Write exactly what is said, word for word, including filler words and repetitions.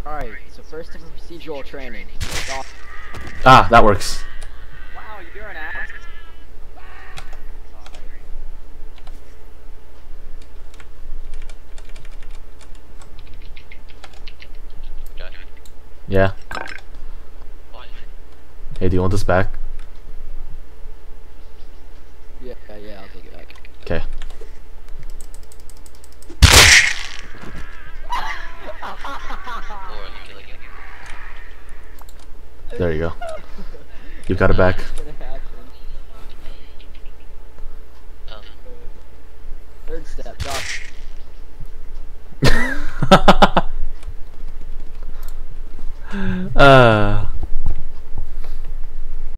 Alright, so first of procedural training. Ah, that works. Wow, you're an ass. Yeah. Hey, do you want this back? Yeah, yeah, I'll take it back. Okay. There you go. You got it back. Third step, drop.